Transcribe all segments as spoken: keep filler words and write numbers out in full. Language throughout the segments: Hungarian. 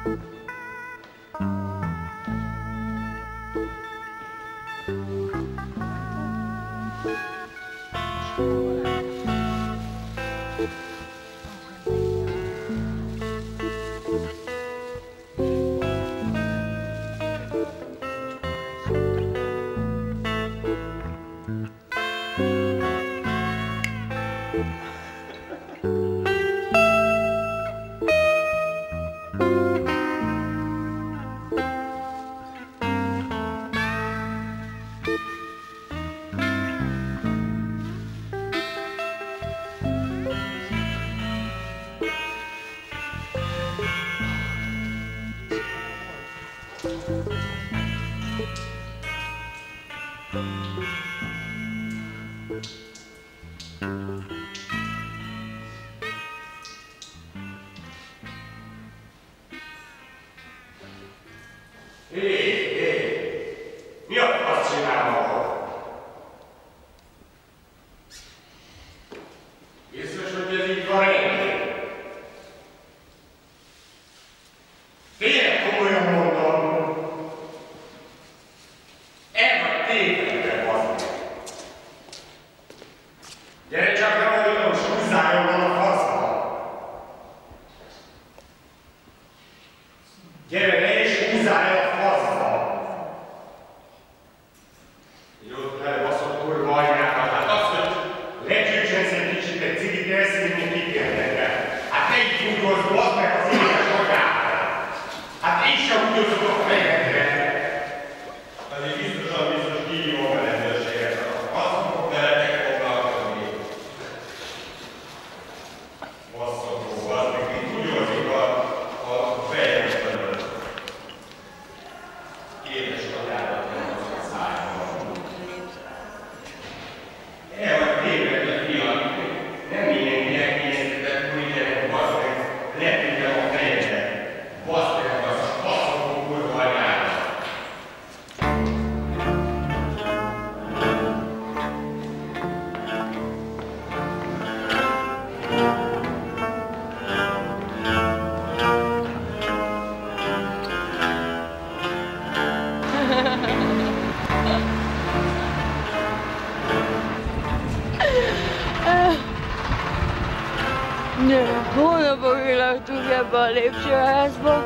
Hónapok laktunk ebbe a lépcsőházba.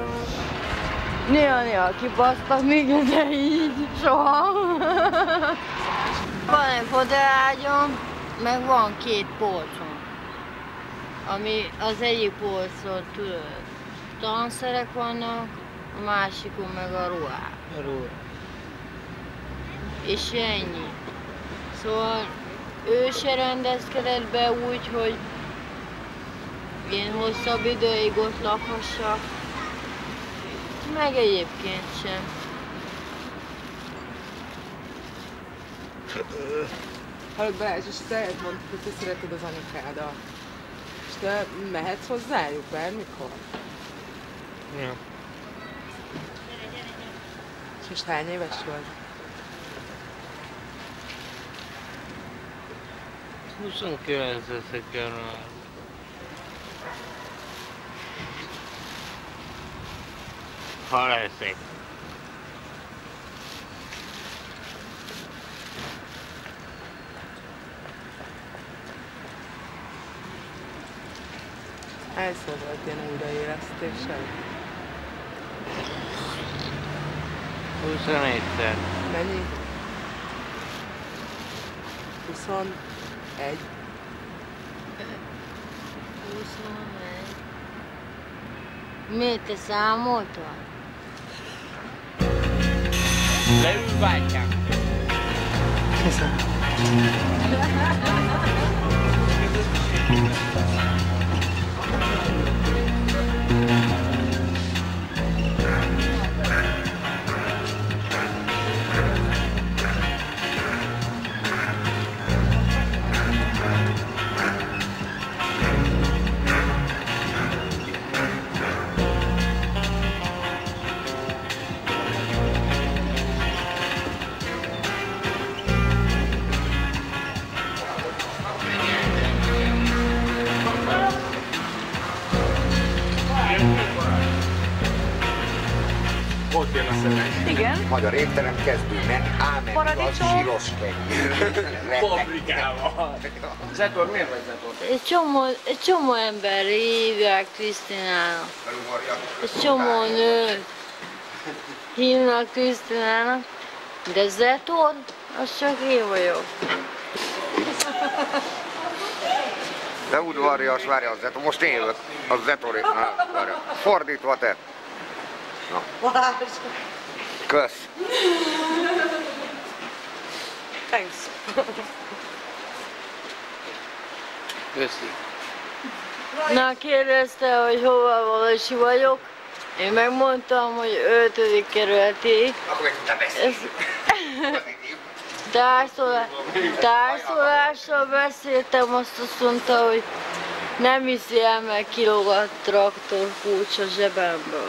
Néha-néha kibasztak minket, de így soha. Van egy fotelágyom, meg van két polcom. Ami az egyik polcon tudod, tanszerek vannak, a másikon meg a ruhák. A ruhák. És ennyi. Szóval ő se rendezkedett be úgy, hogy én hosszabb időig ott lakhassak, meg egyébként sem. Hallod Balázs, és te mondtad, hogy te szereted az anyukádat. És te mehetsz hozzájuk bármikor? Ja. És most hány éves vagy? huszonkilenc leszek január. Ha leszek. Hányszor volt ilyen újraélesztésed? huszonegyszer. Mennyi? huszonegy. huszonegy. Miért te számoltad? Leül, bátyám! Köszönöm. Ott jön a szemes. Igen. Magyar étterem kezdő menü, ámen Paradicsom. az zsíros kenyér. Paprikával. Zetor, miért vagy Zetor? Egy csomó, egy csomó ember hívják Krisztinának. Egy csomó nőt hívnak Krisztinának, de Zetor, az csak én vagyok. De udvarjas, várja az Zetor, most én jövök. Az Zetor, na, várja. Fordítva te. Na. Balázs. Kösz. Thanks. Köszi. Na, kérdezte, hogy hova valósi vagyok. Én megmondtam, hogy ötödik kerületi. Akkor te beszélj. Társzólá... Társzólással beszéltem, azt azt mondta, hogy nem hiszi el, meg kilóg a traktor kulcs a zsebemből.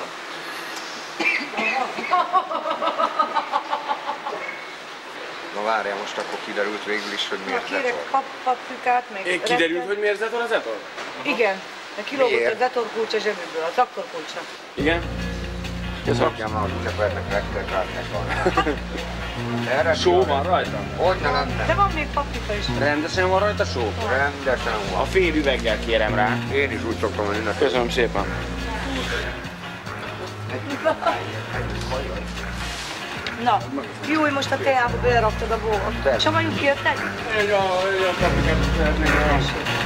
Na várjál, most akkor kiderült végül is, hogy miért Kérek Zetor. pap, paprikát, meg Én kiderült, repket. hogy miért Zetor a Zetor? Igen, de kilógott Miért? a Zetor kulcs a zsebéből, a traktor kulcsa. Igen? Ez rakjam már, hogy csak vernek rektekárnek van. Erre Só van rajta? Hogy ne lenne? De van még paprika is. Rendesen van rajta só? Rendesen A van. fél üveggel kérem rá. Én is úgy szoktam menni neki. Köszönöm szépen. Na, jó, hogy most a teába beleraktad a bógot. Savanyút kérted? Egy a, egy a paprikát szeretnék rá.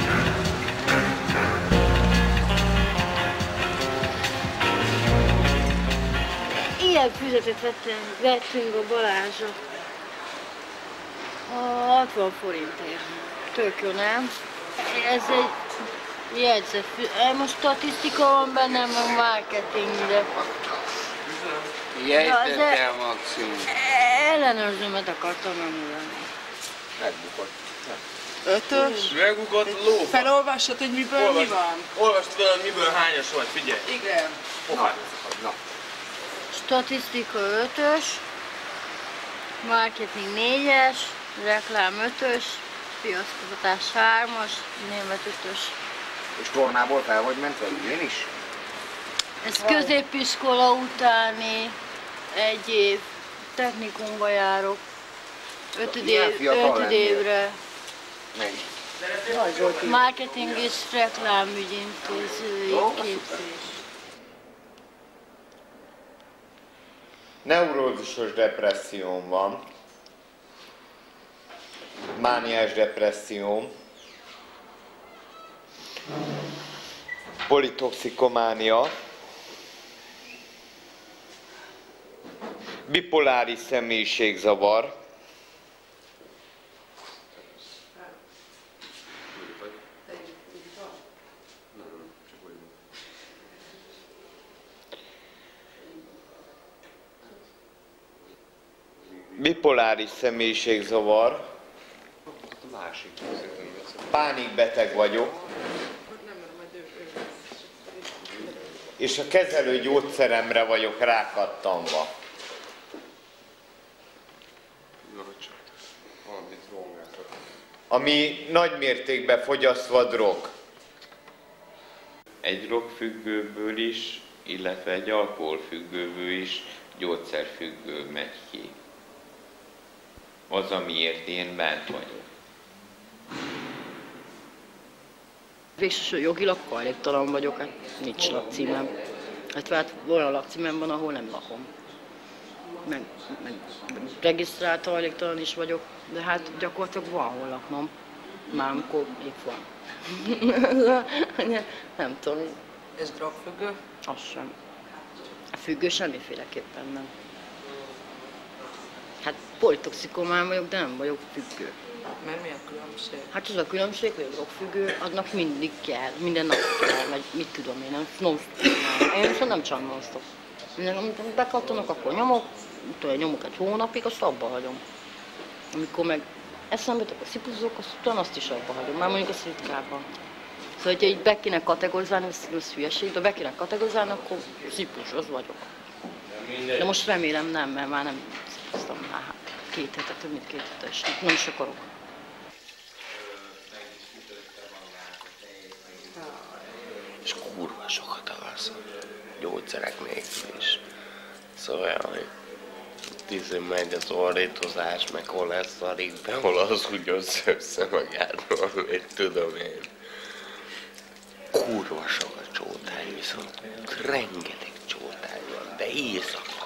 Ilyen füzetet vettem, vettünk a Balázsra. A hatvan forintért. Tök jó, nem? Ez egy jegyzetfüzet. Most statisztika van benne, meg marketing, de Jegyzettel maximum. ellenőrzőmet akartam megmondani. Megbukott. Ötös. Megbukott ló. Felolvassad, hogy miből mi van? Olvasd fel, miből hányas vagy, figyelj. Igen. Hoppá. Na, Statisztika ötös, marketing négyes, reklám ötös, piackutatás hármas, német ötös. és tornából fel vagy mentve, én is? Ez középiskola utáni egy év, technikumba járok. Ötöd Milyen év, fiatal ötöd lennél? évre. Mennyi? Marketing és reklámügyintézői képzés. Neurózusos depresszióm van, mániás depresszióm, politoxikománia, bipoláris személyiségzavar, bipoláris személyiségzavar, Másik. pánikbeteg vagyok, és a kezelő gyógyszeremre vagyok rákattanva. Ami nagy mértékben fogyasztva drog. Egy drogfüggőből is, illetve egy alkoholfüggőből is gyógyszerfüggő megy ki. Az, amiért én bent vagyok. Végsősorban jogilag hajléktalan vagyok, hát nincs lakcímem. Hát, hát olyan lakcímem van, ahol nem lakom. Meg, meg regisztrált hajléktalan is vagyok, de hát gyakorlatilag van hol laknom. Már amikor még van. Nem tudom, Ez drogfüggő? az sem. A függő semmiféleképpen nem. Hát politoxikomán vagyok, de nem vagyok függő. Mert mi a különbség? Hát az a különbség, hogy a drogfüggő, annak mindig kell, minden nap kell, vagy mit tudom én, nem non-stop csinálom. Én viszont nem csinálom non-stop. Minden, amikor bekattanak, akkor nyomok, utána nyomok egy hónapig, azt abba hagyom. Amikor meg eszembe jutok, a szipuzok, azt utána azt is abba hagyom, már mondjuk azt ritkábban. Szóval, hogyha így be kéne kategorizálni, ez, ez hülyeség, de be kéne kategorizálni, akkor szipus, az vagyok. De most remélem nem, mert már nem szipuztam már két hetet, több mint két hetet, és nem is akarok. És kurva sokat alszom. Gyógyszerek nélkül is. Szóval, hogy tíz megy az orrítozás, meg hol lesz a ringbe, hol az úgy össze magától, még tudom én. Kurva sok a csótány, viszont rengeteg csótány van, de éjszaka.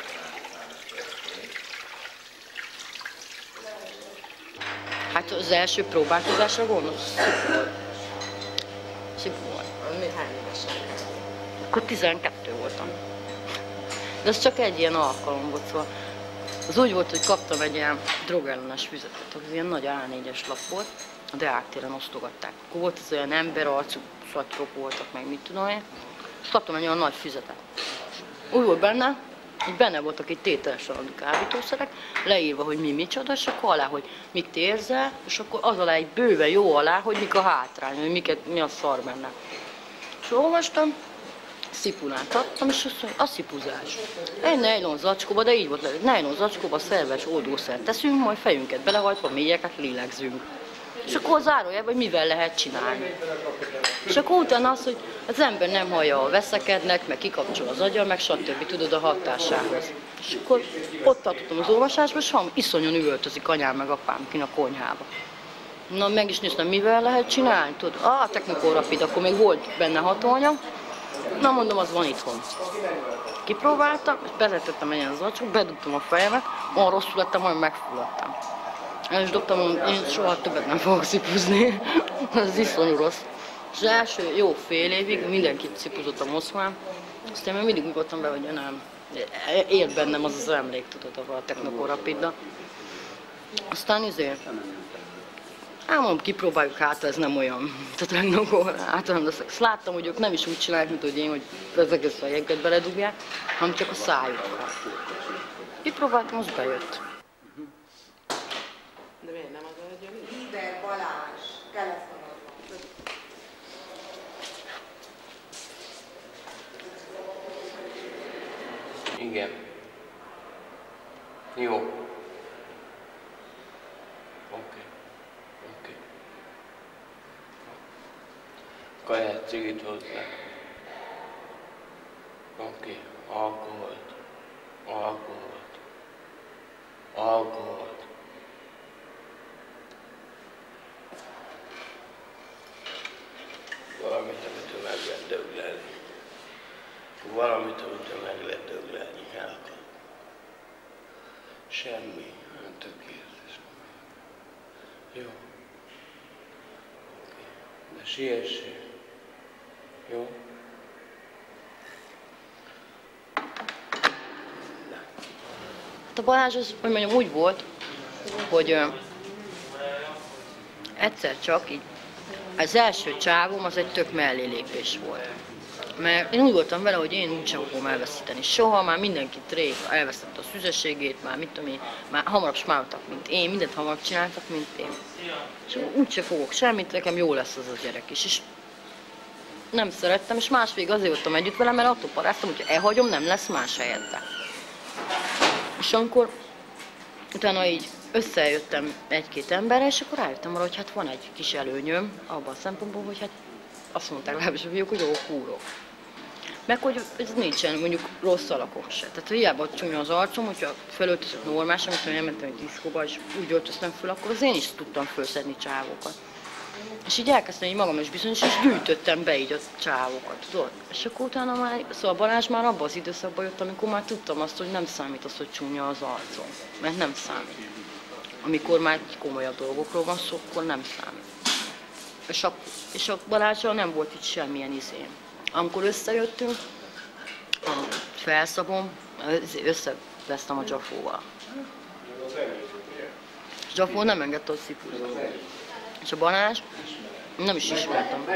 Hát az első próbálkozásra gondolsz? Szép volt. Szép volt. Mi hány évesen? Akkor tizenkettő voltam. De ez csak egy ilyen alkalom volt, szóval az úgy volt, hogy kaptam egy ilyen drogellenes füzetet, az ilyen nagy á négyes lap volt, a Deák téren osztogatták. Akkor volt az olyan emberarcú szatyrok voltak, meg mit tudom én, és kaptam egy olyan nagy füzetet. Úgy volt benne, hogy benne voltak itt tételesen adni kábítószerek, leírva, hogy mi micsoda, és akkor alá, hogy mit érzel, és akkor az alá egy bőve jó alá, hogy mik a hátrány, hogy miket, mi a szar benne. És olvastam, szipulát adtam, és azt mondja, a szipuzás. Egy nejlon zacskóba, de így volt le, egy nejlon zacskóba szerves oldószert teszünk, majd fejünket belehajtva, mélyeket lélegzünk. És akkor zárójelben, hogy mivel lehet csinálni. És akkor utána az, hogy az ember nem hallja, a veszekednek, meg kikapcsol az agya, meg stb. Tudod a hatásához. És akkor ott tartottam az olvasásba, és hallom, iszonyan üvöltözik anyám meg apám kin a konyhába. Na, meg is néztem, mivel lehet csinálni, tudod? Ah, technikorapid, akkor még volt benne hatóanyag. Na, mondom, az van itthon. Kipróbáltam, és bevetettem egy ilyen zacskót, bedugtam a fejemet, olyan rosszul lettem, olyan megfulladtam. El is dobtam, hogy én soha többet nem fogok szipuzni. Ez iszonyú rossz. És az első jó fél évig mindenkit szipuzott a Moszkván, aztán még mindig úgy voltam be, hogy nem. Élt bennem az az emlék, tudod, a technokorapiddal. Aztán izé, hát mondom, kipróbáljuk, hát ez nem olyan. Tehát technokor, hát nem leszek. Ezt láttam, hogy ők nem is úgy csinálják, mint hogy én, hogy az egész fejeket beledugják, hanem csak a szájukkal. Kipróbáltam, az bejött. De miért nem az, hogy Liber Balázs, telefonodban. Igen. Jó. Oké. Okay. Oké. Okay. Kaját, cigit hozzá. Oké. Okay. Alkoholt. Alkoholt. Alkoholt. Valamit, amitől meg lehet döglelni. Valamit, amitől meg lehet döglelni. Hát. Semmi. Tökéletes. Jó. Oké. De siessél. Jó? A Balázs az, hogy mondjam, úgy volt, hogy ö, egyszer csak így, az első csávom az egy tök mellélépés volt. Mert én úgy voltam vele, hogy én úgysem fogom elveszíteni soha, már mindenkit rég elvesztett a szüzességét, már mit tudom én, már hamarabb smáltak, mint én, mindent hamarabb csináltak, mint én. És úgyse fogok semmit, nekem jó lesz az a gyerek is. És nem szerettem, és másvég azért voltam együtt vele, mert attól paráztam, hogy ha elhagyom, nem lesz más helyette. És amikor utána így összejöttem egy-két emberre, és akkor rájöttem arra, hogy hát van egy kis előnyöm abban a szempontból, hogy hát azt mondták legalábbis a fiúk, hogy jó kúrok. Meg hogy ez nincsen mondjuk rossz alakom se. Tehát hiába csúnya az arcom, hogyha felöltözök normálisan, amikor elmentem egy diszkóba, és úgy öltöztem föl, akkor az én is tudtam fölszedni csávokat. És így elkezdtem így magam is bizonyos, és gyűjtöttem be így a csávokat, tudod? És akkor utána már, szóval Balázs már abban az időszakban jött, amikor már tudtam azt, hogy nem számít az, hogy csúnya az arcom. Mert nem számít. Amikor már komolyabb dolgokról van szó, akkor nem számít. És a, és a Balázsral nem volt itt semmilyen izém. Amikor összejöttünk, a felszabom, összevesztem a Dzsafóval. És Dzsafó nem engedte, hogy szipúzzon. És a Balázs, nem is ismertem.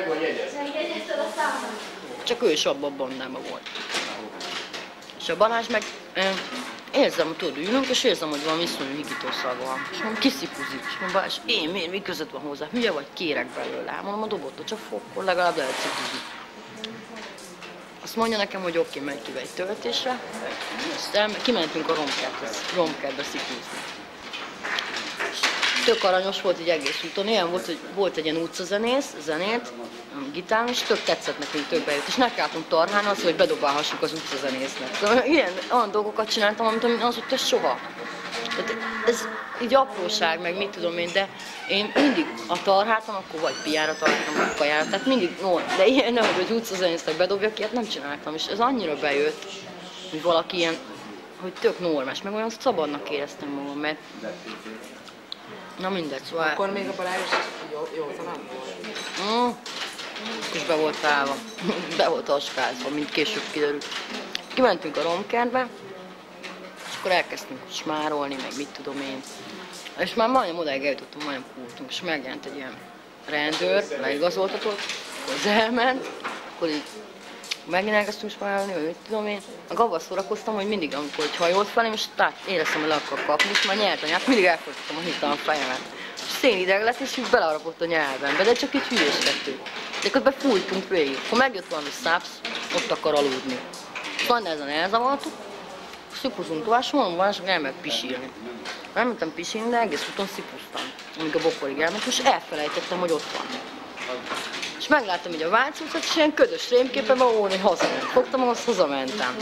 Csak ő is abban a bandában volt. És a Balázs meg eh, érzem, hogy tudod, ülünk, és érzem, hogy valami iszonyú higítószaga van. És mondom, kiszipuzik. És mondom, Balázs, én miért, mi között van hozzá? Hülye vagy, kérek belőle. Hát mondom, a dobott a Csafó, akkor legalább lehet szipuzni. Azt mondja nekem, hogy oké, menj ki egy töltésre. Aztán kimentünk a romkertbe, romkertbe szipuzni. tök aranyos volt így egész úton. Ilyen volt, hogy volt egy ilyen utcazenész, zenét, gitár, és tök tetszett nekünk, tök bejött. És nekiálltunk tarhán az, hogy bedobálhassuk az utcazenésznek. Szóval ilyen olyan dolgokat csináltam, amit azóta soha. Tehát ez így apróság, meg mit tudom én, de én mindig a tarhátam, akkor vagy piára tartottam, vagy kajára, tehát mindig, no, de ilyen nem, hogy az utcazenésznek bedobjak, ilyet nem csináltam, és ez annyira bejött, hogy valaki ilyen, hogy tök normás, meg olyan szabadnak éreztem magam, mert na mindegy, szóval... Akkor még a Balázs jó, jó nem volt? Mm. És be volt állva, be volt askázva, mint később kiderült. Kimentünk a romkertbe, és akkor elkezdtünk smárolni, meg mit tudom én. És már majdnem odáig eljutottunk, majdnem pultunk, és megjelent egy ilyen rendőr, leigazoltatott, akkor az elment, akkor így megint elkezdtünk smárolni, vagy mit tudom én. A gavval szórakoztam, hogy mindig, amikor egy hajolt felém, és tehát éreztem, hogy le akar kapni, és már nyeltanyát, mindig elfordítottam a hirtelen fejemet. És szénideg lett, és így beleharapott a nyelvembe, de csak egy hülyéskedtünk. De közben fújtunk végig. Ha megjött valami szápsz, ott akar aludni. Majd ezen elzavartuk, szipuzunk tovább, és mondom, van, csak elmehet pisírni. Elmentem pisírni, de egész úton szipuztam, amíg a bokorig elment, és elfelejtettem, hogy ott van. És megláttam így a Váci utcát, és ilyen ködös rémképpen van, hogy hazament. Fogtam, ahhoz hazamentem.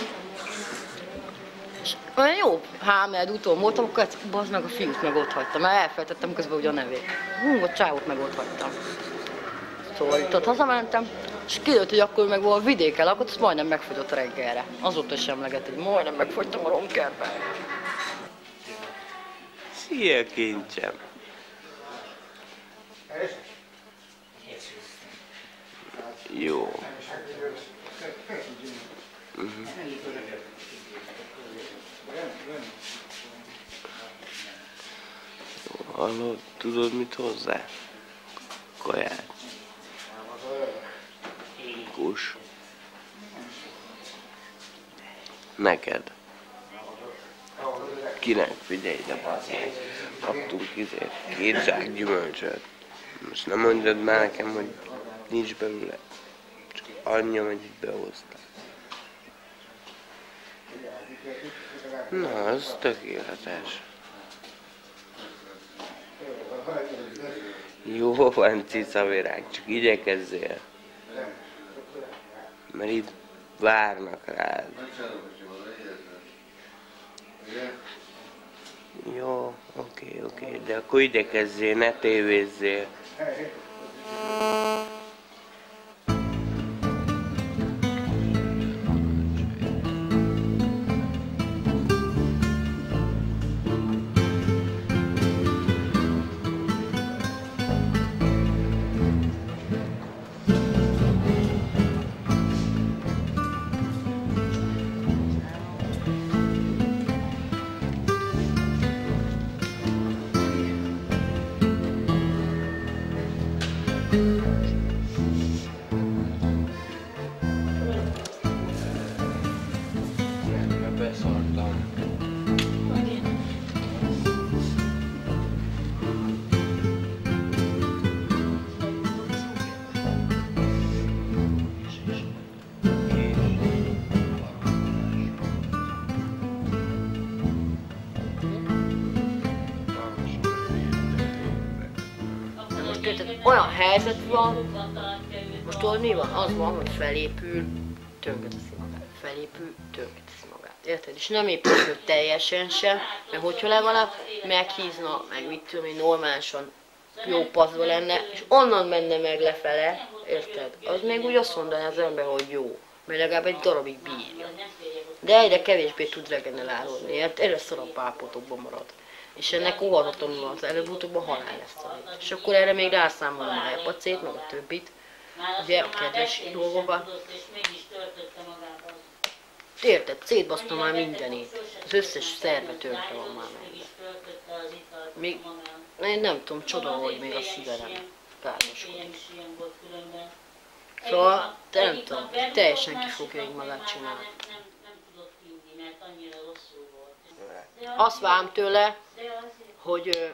És olyan jó hámeld úton voltam, akkor bazd meg a fiút meg ott hagytam, mert elfelejtettem közben ugye a nevét. Hú, a csávot meg ott hagytam. Szóval itt ott hazamentem, és kiderült, hogy akkor meg valahol vidéken lakott, azt majdnem megfogyott reggelre. Azóta is emleget, hogy majdnem megfogytam a romkertben. Szia, kincsem! Jó. Uh-huh. Jó, hallod, tudod mit hozzá? Kaját. Kus. Neked. Kinek? Figyelj ide, bazd meg. Kaptunk izé, két zsák gyümölcsöt. Most nem mondjad már nekem, hogy nincs belőle. Csak annyi, amennyit behoztál. Na, az tökéletes. Jó van, cicavirág, csak igyekezzél. Mert itt várnak rád. Jó, oké, oké, de akkor igyekezzél, ne tévézzél. Olyan helyzet van, most tudod mi van? Az van, hogy felépül, tönkreteszi magát, felépül, tönkreteszi magát, érted? És nem épül föl teljesen sem, mert hogyha legalább meghízna, meg mit tudom én, normálisan jó paszba lenne, és onnan menne meg lefele, érted? Az még úgy azt mondaná az ember, hogy jó, mert legalább egy darabig bírja. De egyre kevésbé tud regenerálódni, érted? Egyre szarabb állapotokban marad. És ennek óhatatlanul az előbb-utóbb a halál lesz a lét. És akkor erre még rászámolom a hepacét, meg a többit, ugye a kedves dolgokat. Érted, szétbasztam már mindenét. Az összes szerve tönkre van már meg. Még, én nem tudom, csoda, hogy még a szíve nem károskodik. Szóval, te nem tudom, teljesen ki fogja így magát csinálni. Azt várom tőle, hogy,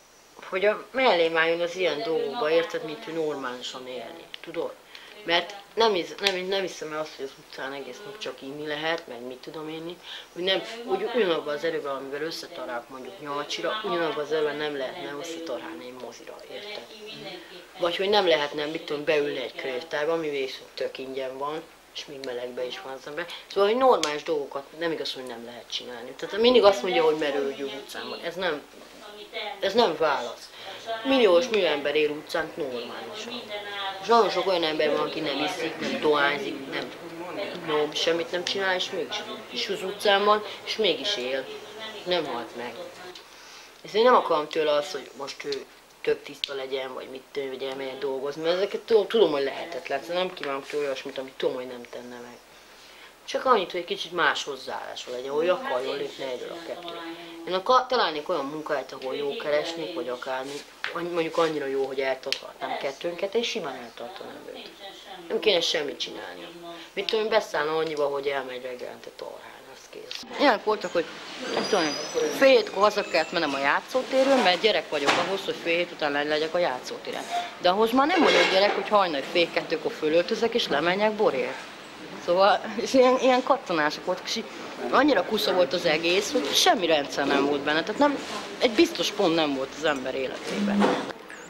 hogy a mellém álljon az ilyen dolgokba, érted, mint hogy normálisan élni, tudod? Mert nem, hisz, nem, nem hiszem el azt, hogy az utcán egész nap csak inni lehet, meg mit tudom én, hogy, nem, hogy ugyanabban az erőben, amivel összetarálok mondjuk nyolcsira, ugyanabban az erőben nem lehetne összetarálni egy mozira, érted? Vagy hogy nem lehetne, mit tudom, beülni egy könyvtárba, ami viszont tök ingyen van, és még melegbe is van az ember. Szóval, hogy normális dolgokat nem igaz, hogy nem lehet csinálni. Tehát mindig azt mondja, hogy merülgyünk utcán. Ez nem, ez nem válasz. Milliós millió ember él utcán normálisan. És nagyon sok olyan ember van, aki nem iszik, nem dohányzik, nem no, semmit nem csinál, és mégis is az utcán van, és mégis él. Nem halt meg. És én nem akarom tőle azt, hogy most ő tök tiszta legyen, vagy mit tőle, vagy elmenjen dolgozni, mert ezeket tudom, hogy lehetetlen. Szóval nem kívánok tőle olyasmit, amit tudom, hogy nem tenne meg. Csak annyit, hogy egy kicsit más hozzáállásra legyen, hogy akarjon lépni egyről a kettőre. Én akar, találnék olyan munkahelyet, ahol jó keresnék, vagy akármi, mondjuk annyira jó, hogy eltarthatnám kettőnket, és simán eltartanám őt. Nem kéne semmit csinálni. Mit tudom, beszállna annyiba, hogy elmegy reggelente torhálni, az kész. Ilyenek voltak, hogy nem tudom, fél hétkor haza kellett mennem a játszótérről, mert gyerek vagyok ahhoz, hogy fél hét után legyek a játszótéren. De ahhoz már nem vagyok gyerek, hogy hajnal fél kettőkor fölöltözek és lemenjek borért. Szóval, és ilyen, ilyen kattanások voltak, és annyira kusza volt az egész, hogy semmi rendszer nem volt benne, tehát nem, egy biztos pont nem volt az ember életében.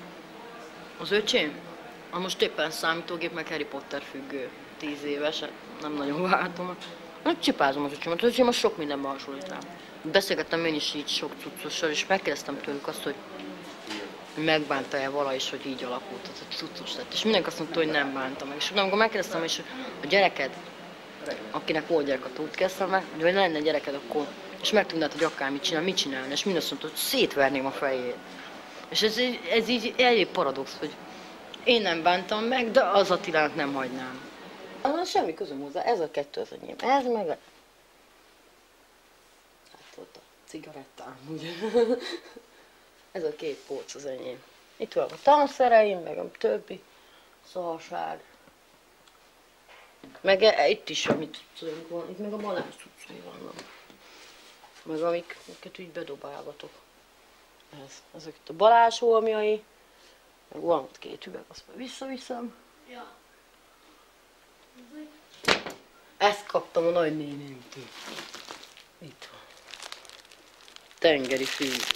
Az öcsém? Ha most éppen számítógép, meg Harry Potter függő, tíz éves, nem nagyon váltom. Hát csipázom az öcsémet, az öcsém az sok mindenben hasonlít rám. Beszélgettem én is így sok cuccossal, és megkérdeztem tőlük azt, hogy megbánta-e vala is, hogy így alakult, az a cuccos lett. És mindenki azt mondta, hogy nem bánta meg. És amikor megkérdeztem is, hogy a gyereked, akinek volt gyerek, attól úgy kezdtem meg, hogy lenne gyereked, akkor, és megtudnád, hogy akármit csinál, mit csinálni, és mind azt mondta, hogy szétverném a fejét. És ez, ez így elég paradox, hogy én nem bántam meg, de az Attilának nem hagynám. Ah, semmi közöm hozzá, ez a kettő az enyém, ez meg a... Hát ott a cigarettám, ugye? Ez a két polc az enyém. Itt van a tanszereim, meg a többi szarság. Meg e, itt is, amit tudunk van, itt meg a Balázs cuccai vannak. Meg amik, amiket így bedobálgatok. Ez, ezek itt a Balázs holmjai. Meg van ott két üveg, azt majd visszaviszem. Ja. Ezt kaptam a nagynénémtől. Itt van. Tengeri fűzés.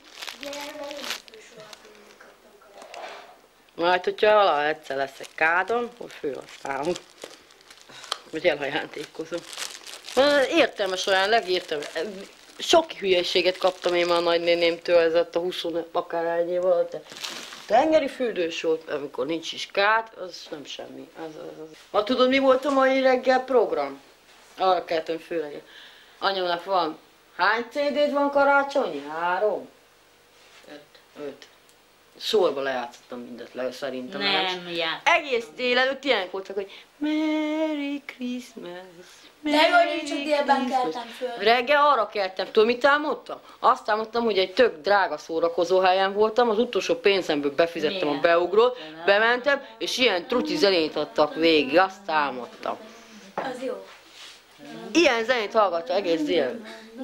Majd, hogyha alá egyszer lesz egy kádon, akkor fölhasználom. Vagy elajándékozom. Értelmes olyan, legértelmes. Sok hülyeséget kaptam én már a nagynénémtől, ez a húsz akárhány év alatt, de tengeri fürdős volt, amikor nincs is kád, az nem semmi. Az, az, az. Ha tudod, mi volt a mai reggel program? Arra keltem főleg. Anyámnak van, hány cé dé-d van karácsonyi? Három? Öt. Öt. Sorba lejátszottam mindet le, szerintem. Nem, játszottam. Egész délelőtt ilyenek voltak, hogy Merry Christmas, Merry De jó, hogy csak délben keltem föl. Reggel arra keltem, tudod mit álmodtam? Azt álmodtam, hogy egy tök drága szórakozó helyen voltam, az utolsó pénzemből befizettem Milyen? a beugrót, bementem, és ilyen truti zenét adtak végig, azt álmodtam. Az jó. Ilyen zenét hallgattam egész délelőtt.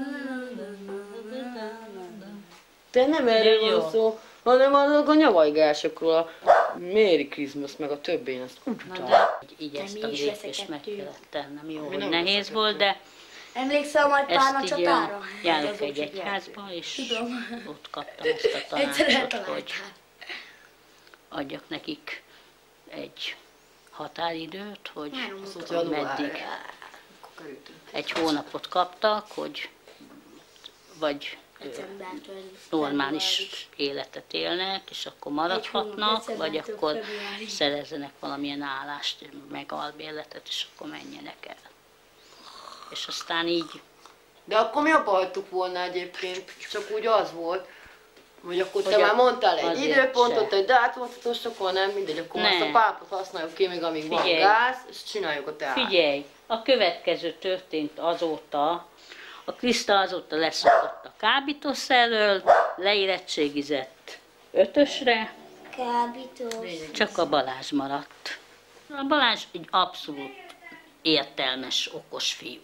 De nem erről van szó, hanem azok a nyavajgásokról, a Merry Christmas, meg a többén, ezt úgy utálom. Így ezt a lépést meg kellett tennem, jó, hogy nem nehéz volt, de Emlékszel majd Pálma ezt így csatára? járok egy egyházba, és ott kaptam azt a tanácsot, hogy adjak nekik egy határidőt, hogy meddig egy hónapot kaptak, hogy vagy normális életet élnek, és akkor maradhatnak, vagy akkor szerezzenek valamilyen állást, meg albérletet, és akkor menjenek el. És aztán így... De akkor mi abba hagytuk volna egyébként, csak úgy az volt, hogy akkor te Hogy már mondtál egy azért időpontot, se. egy dátumot, és akkor nem mindegy, akkor Ne. azt a pápot használjuk ki, még amíg Figyelj. van gáz, és csináljuk a teát. Figyelj, a következő történt azóta, a Kriszta azóta leszokott a kábítószerről, leérettségizett ötösre, Kábítós. csak a Balázs maradt. A Balázs egy abszolút értelmes, okos fiú.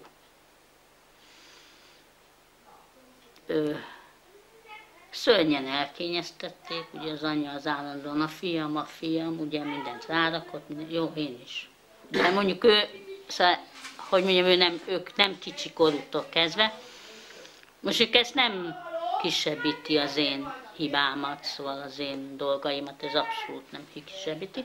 Ö, szörnyen elkényeztették, ugye az anyja az állandóan a fiam, a fiam, ugye mindent rárakott, minden, jó, én is. De mondjuk ő, szóval, hogy mondjam, ő nem, ők nem kicsi korútól kezdve. Most ők ezt nem kisebbíti az én hibámat, szóval az én dolgaimat, ez abszolút nem kisebbíti.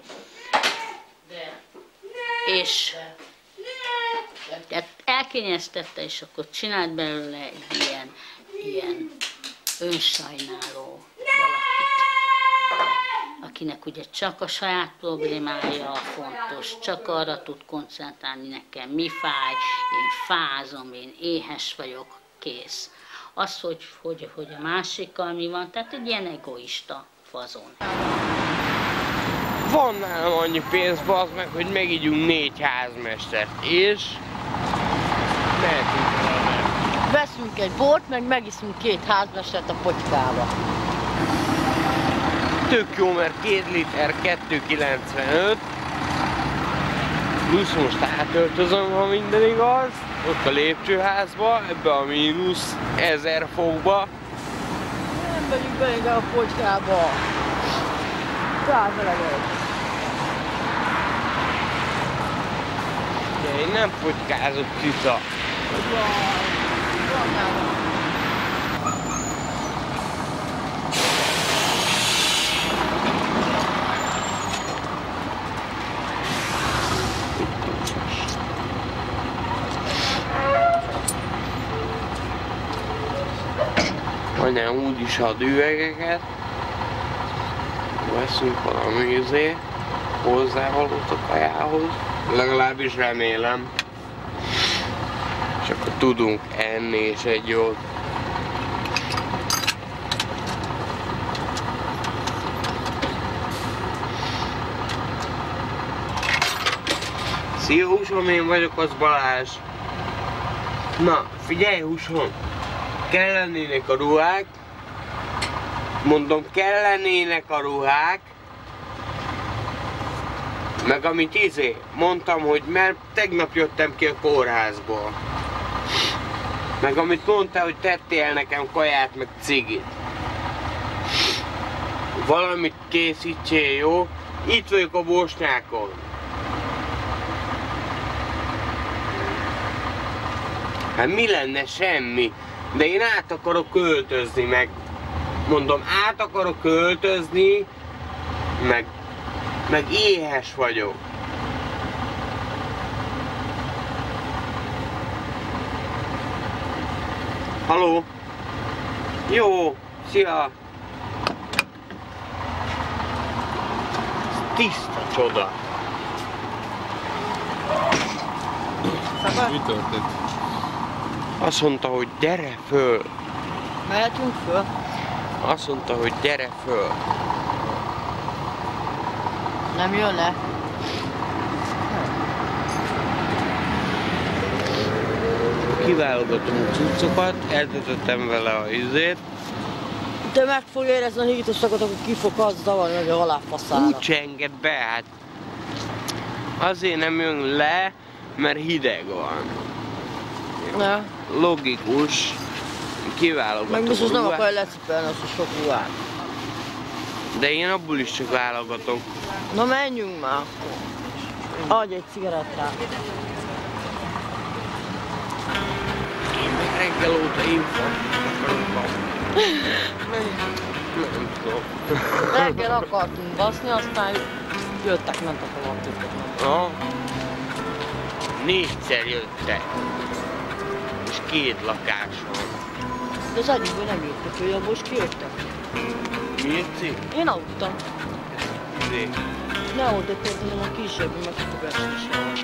És tehát elkényeztette, és akkor csinált belőle egy ilyen, ilyen önsajnáló valakit, akinek ugye csak a saját problémája fontos, csak arra tud koncentrálni nekem, mi fáj, én fázom, én éhes vagyok, kész. Az, hogy, hogy, hogy a másikkal mi van, tehát egy ilyen egoista fazon. Van nálam annyi pénz, bazd meg, hogy megígyunk négy házmestert, és mehetünk valamelyik. Veszünk egy bort, meg megiszunk két házmestert a potykába. Tök jó, mert két liter kettő kilencvenöt, plusz most átöltözöm, ha minden igaz, ott a lépcsőházba, ebbe a mínusz ezer fokba. Nem megyünk bele a potykába. Százeleged. De én nem potykázok, cica. Anyám úgyis ad üvegeket. Veszünk valami izé, hozzávalót a kajához. Legalábbis remélem. És akkor tudunk enni és egy jót. Szia húsom, én vagyok, az Balázs. Na, figyelj húsom! Kellenének a ruhák. Mondom, kellenének a ruhák. Meg amit izé, mondtam, hogy mert tegnap jöttem ki a kórházból. Meg amit mondtál, hogy tettél nekem kaját, meg cigit. Valamit készítsél, jó? Itt vagyok a Bosnyákon. Hát mi lenne? Semmi. De én át akarok költözni, meg mondom, át akarok költözni, meg, meg éhes vagyok. Halló? Jó, szia! Tiszta csoda. Mi történt? Azt mondta, hogy gyere föl. Mehetünk föl? Azt mondta, hogy gyere föl. Nem jön le? Kiválogatom a cuccokat, eltöltöttem vele a izét. Te meg fogja érezni a hígítószagot, akkor ki fog az zavarni, hogy a aláfaszára. Úgy se enged be, hát azért nem jön le, mert hideg van. Ne. Logikus. Kiválogatom Meg biztos a nem ruhát. akarja lecipelni azt a sok ruhát. De én abból is csak válogatok. Na menjünk már akkor. Adj egy cigarettát. Én meg reggel óta infarktus akarok kapni. Nem tudom. Reggel akartunk baszni, aztán jöttek, mentek a laptopot. Aha. Négyszer jöttek. És két lakás van. De az egyikből nem jöttek, hogy abból is kijöttek. Miért cég? Én aludtam. Cég. Ne oda történtem a kisebbi, meg fog este is.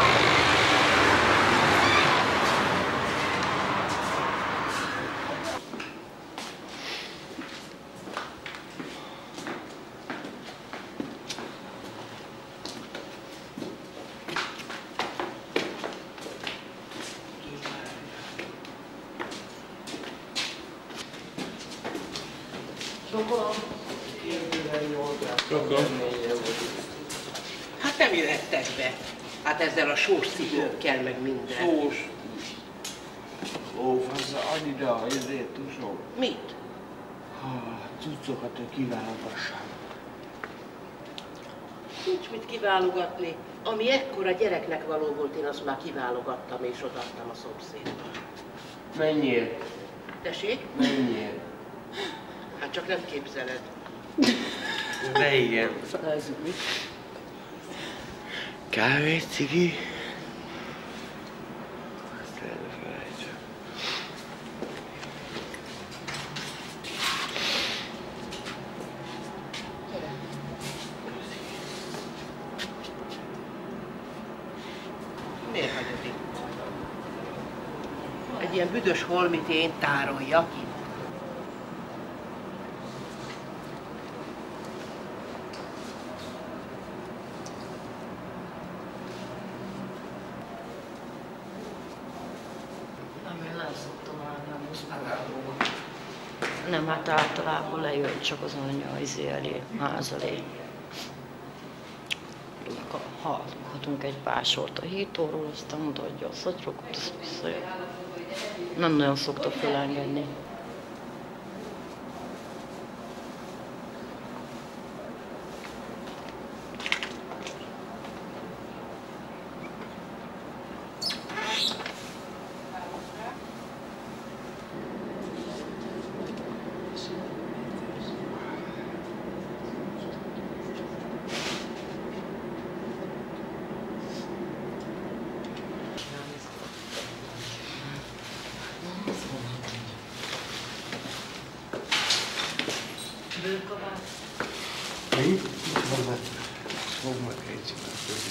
Hát nem jöhettek be. Hát ezzel a sós cipőkkel meg minden. Sós. Ó, fasz, add ide a izét, tusom. Mit? Ha, cuccokat, hogy kiválogassam. Nincs mit kiválogatni. Ami ekkora gyereknek való volt, én azt már kiválogattam és odaadtam a szomszédnak. Mennyiért? Tessék? Mennyiért? Hát csak nem képzeled. De igen. Felezzük mit. Kávé, cigi. Azt elfelejtsem. Miért hagyod itt? Egy ilyen büdös holmit én tároljak itt. Nem, hát általában lejön csak az anya izé elé, ház elé. Hallgatunk egy pár sort a hétóról, aztán odaadja a szatyrokot, azt visszajön. Nem nagyon szokta fölengedni. Mi? Fogd meg egy szívát.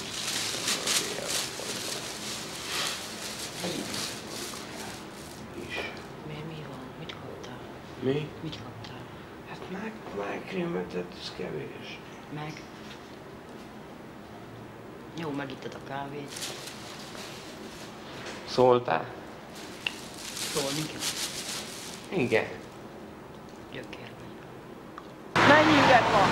Miért mi van? Mit kaptál? Mi? Mit kaptál? Hát meg, májkrémet, tehát ez kevés. Meg. Jó, megittad a kávét. Szóltál? Szólni kell. Igen. Gyökér vagy. Mennyi üveg van?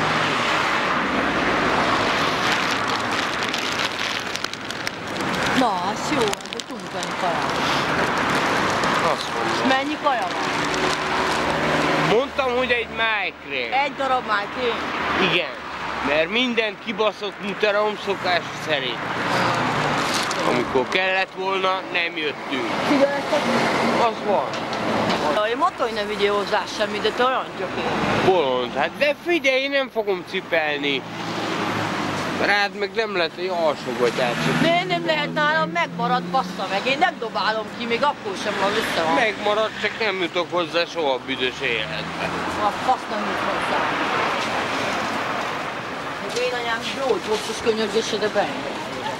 Na, az jó, akkor tudunk venni kaját. Azt mondom. Mennyi kaja van? Mondtam, hogy egy májkrém. Egy darab májkrém. Igen. Mert mindent kibaszott muterom szokás szerint. Amikor kellett volna, nem jöttünk. Figyeljetek! Az van. Én mondtam, hogy ne vigyél hozzá semmit, de te olyan gyökér. Bolond. Hát de figyelj, én nem fogom cipelni. Rád meg nem lehet, hogy alsó vagy át. Miért nem lehet nálam? Megmarad, bassza meg. Én nem dobálom ki, még akkor sem van össze van. Megmarad, csak nem jutok hozzá soha büdös életbe. A fasz nem jut hozzá. Még én anyám jó, hogy hosszús könyörgése, de beenged.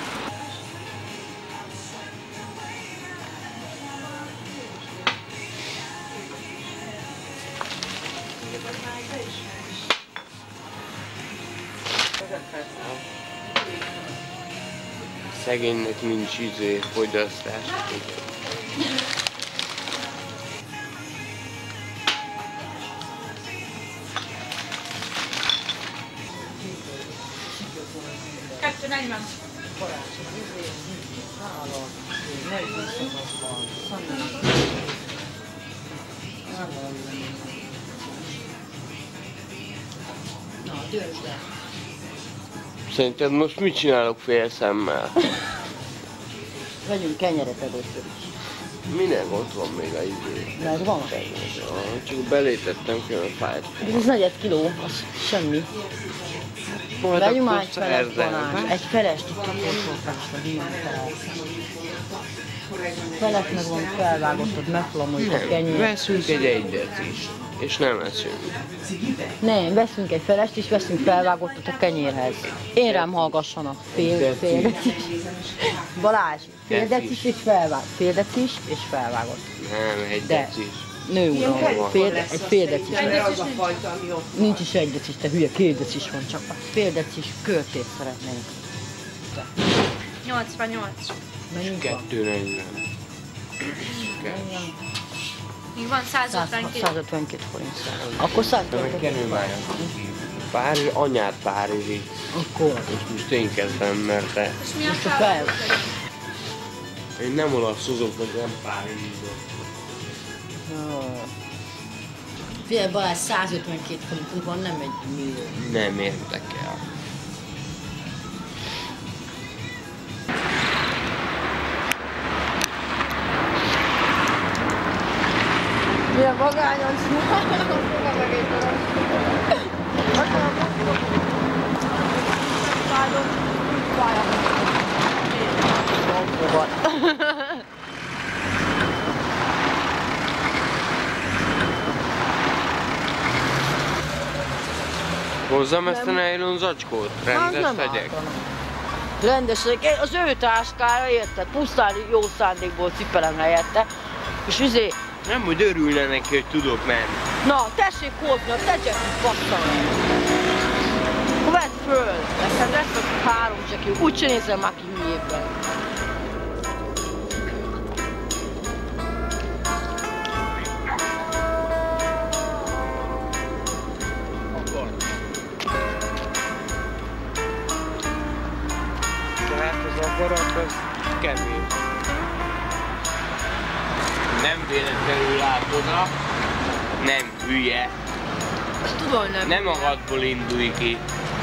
Szegénynek nincs izé, fogyasztás. kettő negyven. Na, döntsd el. Szerinted most mit csinálok fél szemmel? Vegyünk kenyeret először is. Minek ott van még a izé? Mert van. Ja, csak belétettem ki a fájt. Ez negyed kiló, az semmi. Majd Vegyünk akkor már egy felest szerzel. banán. Egy felest, itt a portolfest, milyen felest. Felest meg van felvágottat, megflamoljuk a kenyér. Veszünk egy egyet is, és nem eszünk. Nem, veszünk egy felest és veszünk felvágottat a kenyérhez. Én rám hallgassanak. Fél, fél decis. Balázs, fél decis és felvág. Fél decis és felvágott. Nem, egy De. decis. Nő uram, fél, egy fél decis. Az a fajta, ami ott van. Nincs is egy decis, te hülye, két decis van csak. A fél decis körtét szeretnénk. nyolcvannyolc. Menjünk van? Kettő negyven. Még van száz ötvenkét. száz ötvenkét forint. Akkor száz De meg ötvenkét. kenőmája. Párizs, anyád Párizsi. Akkor. És most én kezdem, mert te. És mi a Most csak fel. Én nem olaszozok, vagy nem Párizsban. Figyelj Balázs, száz ötvenkét forintunk van, nem egy millió. Nem érdekel. Milyen magányan csinálom, fogom meg egy darab. Aztán a mozdulok. Fájdom, fájam. Én fogad. Hozzam ezt a nylon zacskót? Rendes legyek? Rendes legyek. Az ő táskára, érted? Pusztán jó szándékból cipelem helyette. És izé... Nem, hogy örülne neki, hogy tudok menni. Na, tessék hozni, tegyek itt basszal. Vedd föl! Neked lesz az három csekű. Úgy sem nézem már ki hülyében. Tehát az akarat, az kevés. Nem véletlenül látod oda, nem hülye. Azt tudom, hogy nem. Nem magadból indulj ki.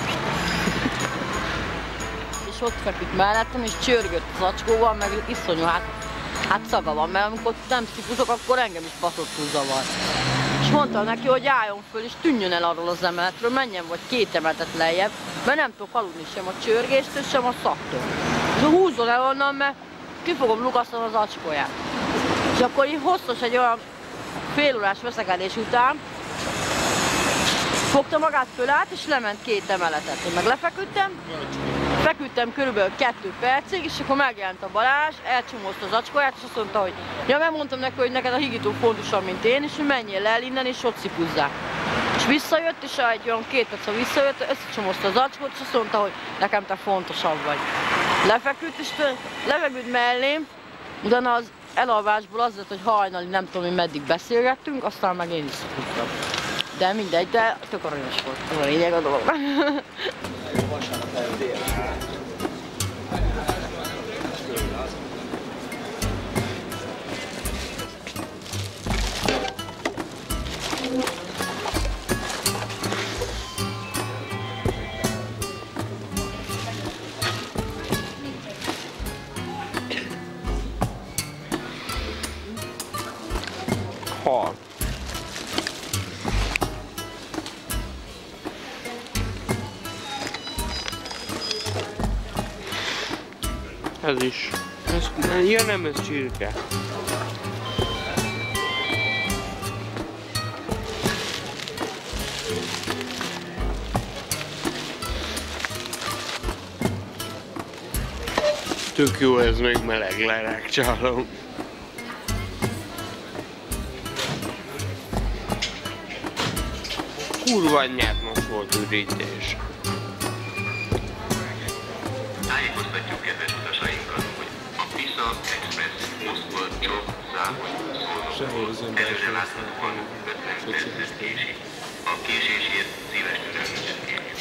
És ott feküdt mellettem, és csörgött az acskóval, meg iszonyú, hát, hát szaga van, mert amikor nem szipuzok, akkor engem is baszottul zavar. És mondtam neki, hogy álljon föl, és tűnjön el arról az emeletről, menjen vagy két emeletet lejjebb, mert nem tudok aludni sem a csörgéstől, sem a szaktól. És húzzon el onnan, mert ki fogom lukasztani az acskóját. És akkor így hosszas egy olyan félórás veszekedés után fogta magát fölállt, és lement két emeletet. Én meg lefeküdtem, feküdtem körülbelül kettő percig, és akkor megjelent a Balázs, elcsomózta az acskóját, és azt mondta, hogy ja, megmondtam neki, hogy neked a higító fontosabb, mint én, és hogy menjél el innen, és ott szipuzzál. És visszajött, és egy olyan két perc, ha visszajött, összecsomózta az acskót, és azt mondta, hogy nekem te fontosabb vagy. Lefeküdt, és lefeküdt mellém, utána az elalvásból az lett, hogy hajnali nem tudom, hogy meddig beszélgettünk, aztán meg én is szokottam. De mindegy, de tök aranyos volt. Ez a lényeg a dologban. Hal. Ez is. Ez, ja, nem, ez csirke. Tök jó, ez még meleg, lerákcsálom. Kurva anyját, most volt ürítés. Tájékoztatjuk kedves utasainkat, hogy a Pisa Express Moszkva-Csok závonyt előre láthatóan ötven percet késik. A késésért szíves türelmüket kérjük.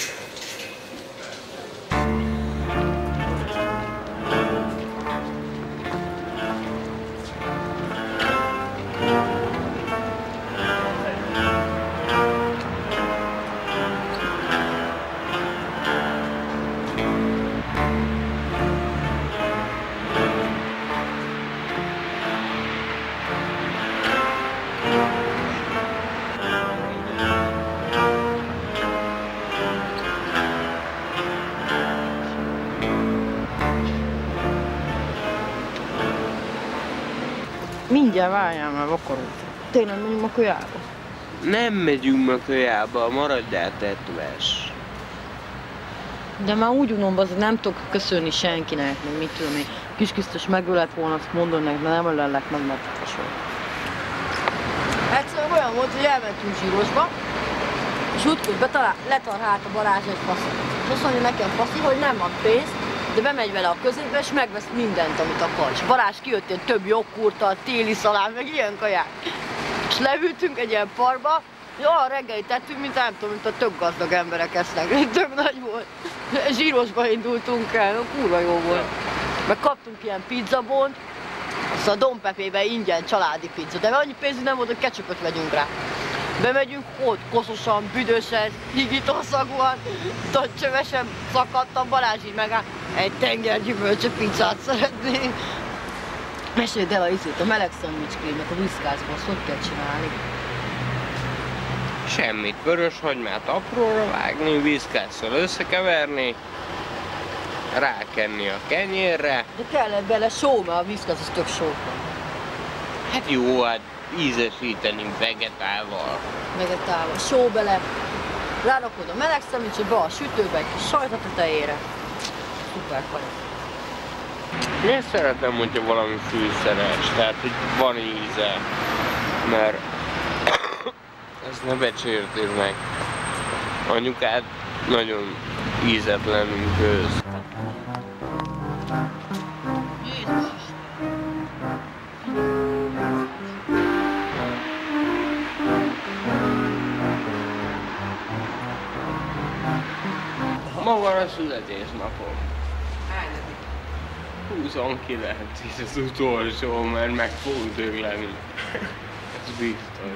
Mindjárt várjál, már vakarok. Tényleg megyünk a kölyába? Nem megyünk a kölyába, maradjál tetves. De már úgy unom, hogy nem tudok köszönni senkinek, meg mit tudom én. Kiskiztos megölelt volna, azt mondom nekik, mert nem ölellek meg, mert fasol. Egyszerűen olyan volt, hogy elmentünk Zsírosba, és útközben letarhált a Balázs egy faszit. És azt mondja nekem faszi, hogy nem ad pénzt, de bemegy vele a közébe, és megvesz mindent, amit akar. És Balázs kijött ilyen több joghurttal, téli szalám, meg ilyen kaják. És leültünk egy ilyen parkba, és olyan reggelit tettünk, mint nem tudom, mint a tök gazdag emberek esznek. Tök nagy volt. Zsírosba indultunk el, kurva jó volt. Meg kaptunk ilyen pizzabont, azt a Don Pepébe ingyen családi pizza, de annyi pénzünk nem volt, hogy ketchupot vegyünk rá. Bemegyünk, ott koszosan, büdösen, higítószagúan, csövesen szakadt a Balázs így megáll. Egy tengergyümölcsö pizzát szeretnénk. Meséld el a izét, a meleg szendvicskémet a viszkászból, azt hogy kell csinálni? Semmit, vörös hagymát apróra vágni, viszkásszal összekeverni, rákenni a kenyérre. De kellett bele só, mert a viszkász az tök sós van. Hát jó, hát ízesíteni vegetálval. Vegetálval, só bele, rárakod a meleg szendvicset be a sütőbe, egy kis sajt a tetejére. Szuper kaja. Én szeretem, hogyha valami fűszeres, tehát hogy van íze, mert ezt ne becsértél meg. Anyukád nagyon ízetlenül köz. Ma van a születésnapom. huszonkilenc, és az utolsó, mert meg fogunk dögleni. Ez biztos.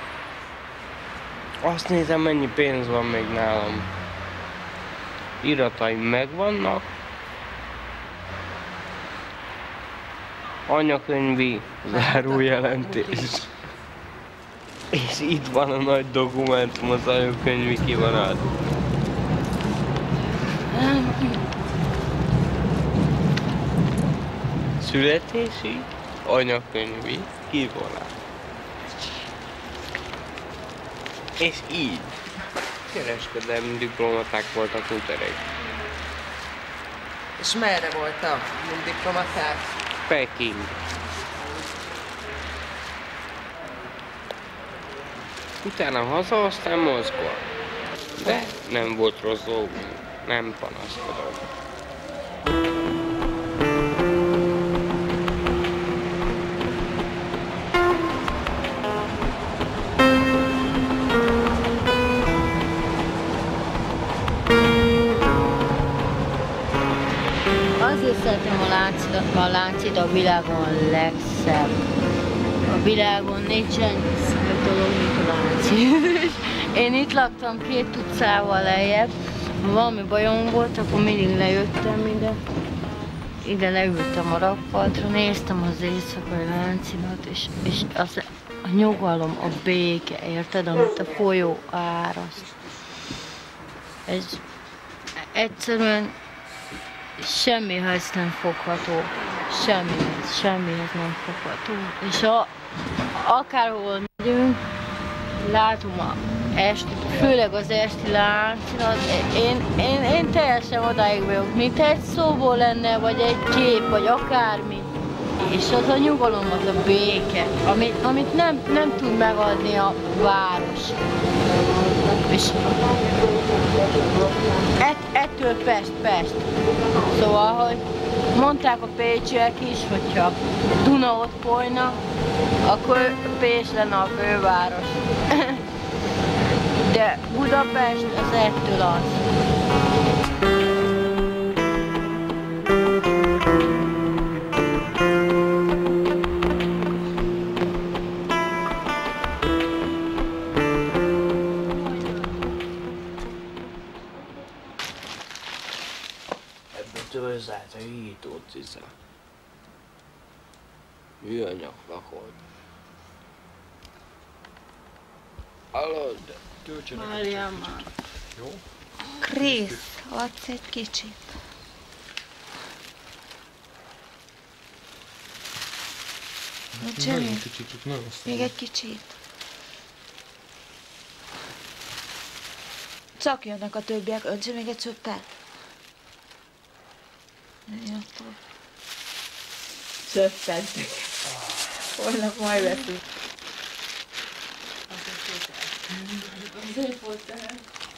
Azt nézem, mennyi pénz van még nálam. Irataim megvannak. Anyakönyvi zárójelentés. És itt van a nagy dokumentum, az anyakönyvi kivonat. Születési anyakönyvi kivonat. És így. Kereskedelmi diplomaták voltak úterek. És merre voltak, mint diplomaták? Peking. Utána haza, aztán Moszkva. De nem volt rossz dolgunk. Nem panaszkodom. Azért szeretem a láncidat, mert a láncid a világon a legszebb. A világon nincsen szebb dolog, mint a láncid. Én itt laktam két utcával lejjebb, ha valami bajom volt, akkor mindig lejöttem ide. Ide leültem a rakpartra, néztem az éjszakai láncidat, és, és az, a nyugalom, a béke, érted, amit a folyó áraszt. Ez egyszerűen semmihez nem fogható. Semmihez, semmihez nem fogható. És ha akárhol megyünk, látom a esti, főleg az esti láncidat, én, én, én teljesen odáig vagyok, mint egy szóból lenne, vagy egy kép, vagy akármi. És az a nyugalom, az a béke, amit, amit nem, nem tud megadni a város. És ett, ettől Pest, Pest. Szóval, hogy mondták a pécsiek is, hogyha Duna ott folyna, akkor Pécs lenne a főváros. De Budapest az ettől az. Tőzelt a hítót cica. Műanyag lakod. Hallod? Várjál már. Jó? Krisz, adsz egy kicsit. Nagyon kicsit, csak nagyon szép. Még egy kicsit. Csak jönnek a többiek, öntse még egy csöppet. Attól. Csöppentek. Holnap majd veszünk. Szép volt tehát.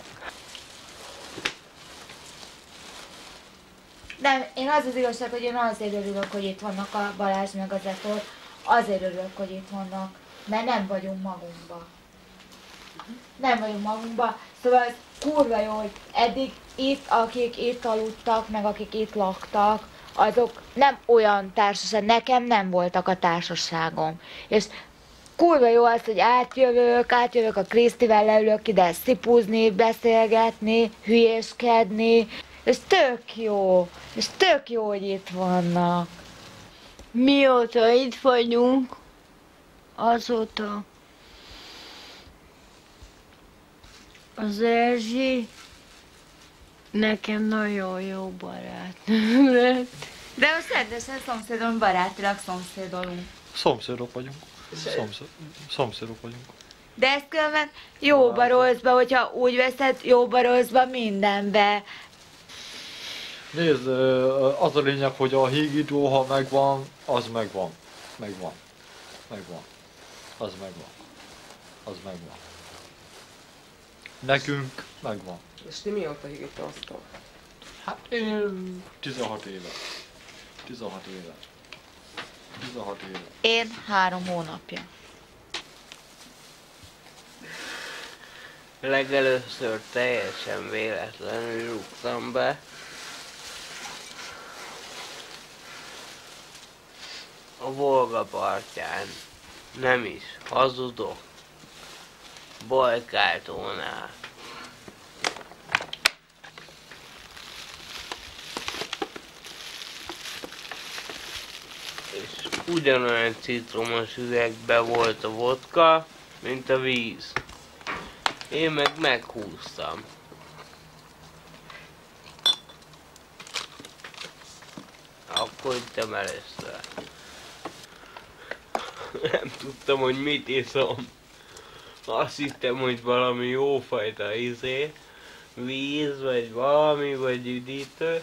Nem, én az az igazság, hogy én azért örülök, hogy itt vannak a Balázs meg az Etor. Azért örülök, hogy itt vannak, mert nem vagyunk magunkba. Nem vagyunk magunkba, szóval ez kurva jó, hogy eddig itt, akik itt aludtak, meg akik itt laktak, azok nem olyan társaság, nekem nem voltak a társaságom. És kurva jó az, hogy átjövök, átjövök a Krisztivel, leülök ide szipúzni, beszélgetni, hülyéskedni, és tök jó, és tök jó, hogy itt vannak. mióta itt vagyunk, azóta az Erzsi nekem nagyon jó barát lett. De most rendesen szomszédon, barátilag szomszédolunk. Szomszédok vagyunk. Szomszéd, szomszédok vagyunk. De ez különben jóba rosszba, hogyha úgy veszed, jóba rosszba mindenbe. Nézd, az a lényeg, hogy a hígító, ha megvan, az megvan. Megvan. Megvan. Az megvan. Az megvan. Nekünk megvan. És ti mióta hígítóztok? Hát én tizenhat éve. tizenhat éve. tizenhat éve. Én három hónapja. Legelőször teljesen véletlenül rúgtam be. A Volga partján. Nem is, hazudok. Bajkátónál. És ugyanolyan citromos üvegben volt a vodka, mint a víz. Én meg meghúztam. Akkor ittem először. Nem tudtam, hogy mit iszom. Azt hittem, hogy valami jófajta izé, víz, vagy valami, vagy üdítő.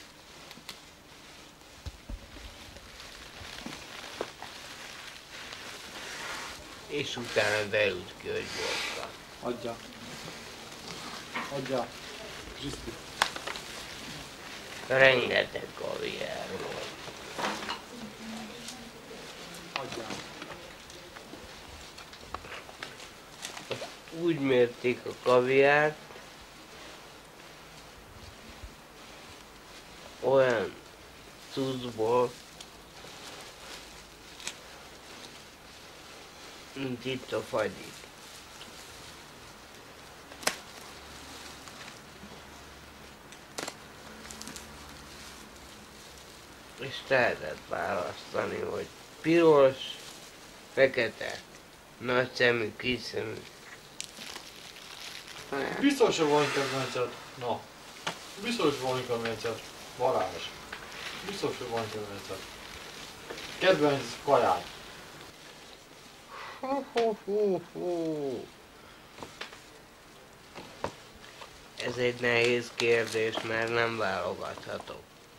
És utána derült ki, hogy vodka. Adja. Adja. Kriszti. Rengeteg kaviár volt. Adja. Úgy mérték a kaviárt, olyan cuccból, mint itt a fagyik. És lehetett választani, hogy piros, fekete, nagy szemű, kis szemű. Biztos, hogy van kedvenced. Na. Biztos, hogy van kedvenced. Balázs. Biztos, hogy van kedvenced. Kedvenc kajád. Hú, hú, hú, hú. Ez egy nehéz kérdés, mert nem válogathatok.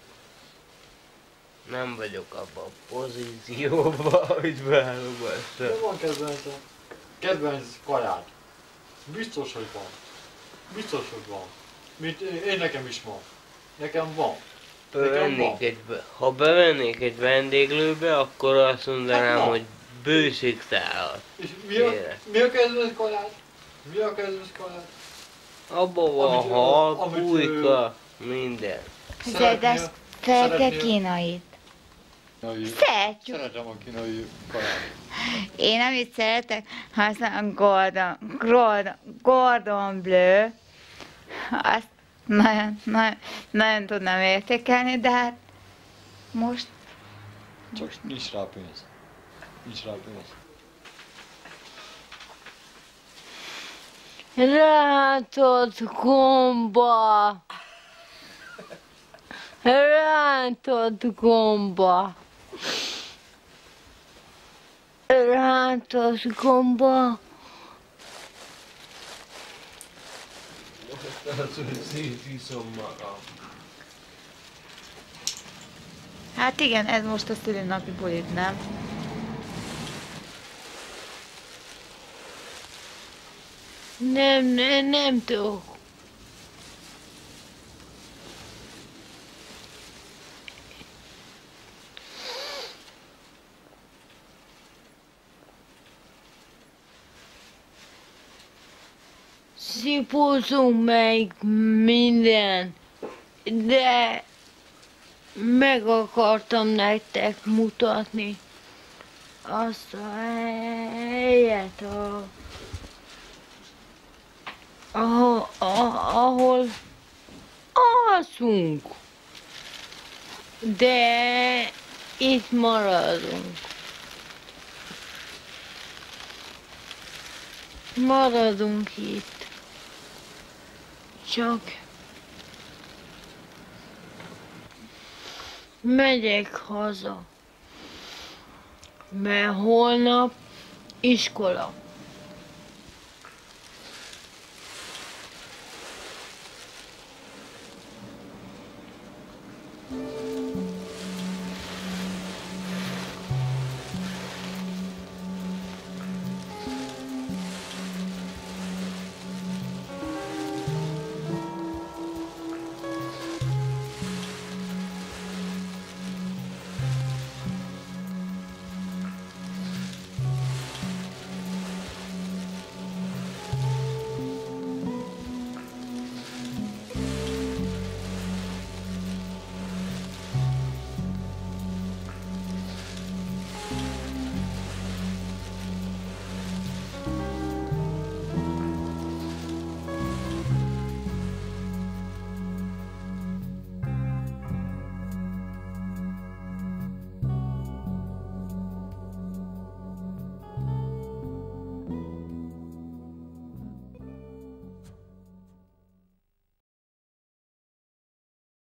Nem vagyok abban a pozícióban, hogy válogassam. De van kedvenced. Kedvenc kajád. Biztos, hogy van. Biztos, hogy van. Mint én nekem is van. Nekem van. Nekem van. Egy, ha bevennék egy vendéglőbe, akkor azt mondanám, hát hogy bőségszálat. És mi a, mi a kedvenc kajád? Mi a kedvenc kajád? Abban van amit, hal, amit, pulyka, minden. Szeretnél szeretnél kínait? Szeretjük. Szeretem a kínai kaját. Én amit szeretek, használom Gordon, Gordon, Gordon Bleu. Azt nagyon, nagyon, nagyon tudnám értékelni, de hát most... Csak nincs rá pénz. Nincs rá pénz. Rántott gomba. Rántott gomba. Rántott gomba. Azt, hogy szétiszom magam. Hát igen, ez most a szülinapi bulit, nem? Nem, nem, nem tudok. Szipózunk meg minden, de meg akartam nektek mutatni azt a helyet, a, ahol, ahol alszunk. De itt maradunk. Maradunk itt. Csak megyek haza, mert holnap iskola.